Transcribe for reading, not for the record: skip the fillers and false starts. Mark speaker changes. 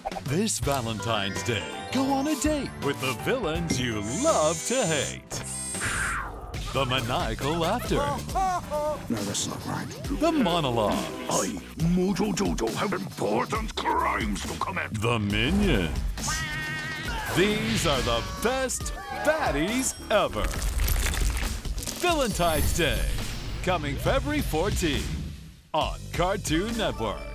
Speaker 1: This Valentine's Day, go on a date with the villains you love to hate. The maniacal laughter.
Speaker 2: No, that's not right.
Speaker 1: The monologues.
Speaker 3: Mojo Jojo have important crimes to commit.
Speaker 1: The minions. These are the best baddies ever. Valentine's Day, coming February 14 on Cartoon Network.